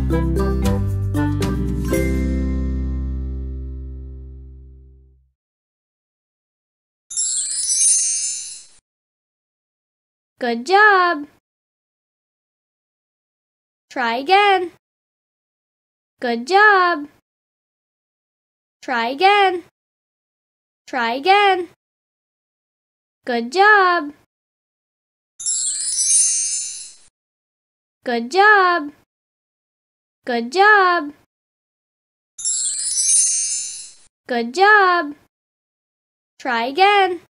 Good job. Try again. Good job. Try again. Try again. Good job. Good job. Good job. Good job. Try again.